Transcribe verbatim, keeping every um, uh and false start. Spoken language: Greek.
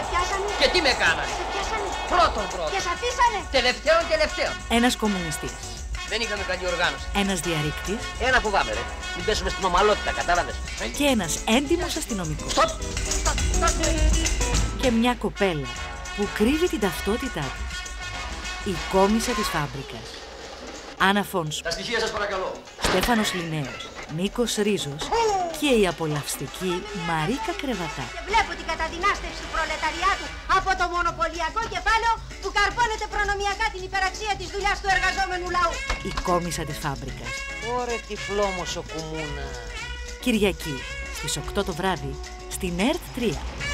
πιάσανε. Και τι με κάνανε. Σε πιάσανε. Πρώτον πρώτον. Και σ' αφήσανε. Τελευταίον τελευταίον. Ένας κομμουνιστής. Δεν είχαμε καλή οργάνωση. Ένας διαρρήκτης. Ένα φοβάμαι, ρε. Μην πέσουμε στην ομαλότητα, κατάλαβες. Και ένας έντιμος αστυνομικός. Στοπ! Και μια κοπέλα που κρύβει την ταυτότητά της. Η κόμισσα της φάμπρικας. Άννα Φόνσου. Τα στοιχεία σας παρακαλώ. Στέφανος Λινέος. Νίκος Ρίζος. Και η απολαυστική Μαρίκα Κρεβατά. Και βλέπω την καταδυνάστευση του προλεταριάτου από το μονοπωλιακό κεφάλαιο που καρπώνεται προνομιακά την υπεραξία της δουλειάς του εργαζόμενου λαού. Η κόμισσα της φάμπρικας. Ωρε τυφλόμοσο κουμούνα. Κυριακή στις οκτώ το βράδυ στην ΕΡΤ τρία.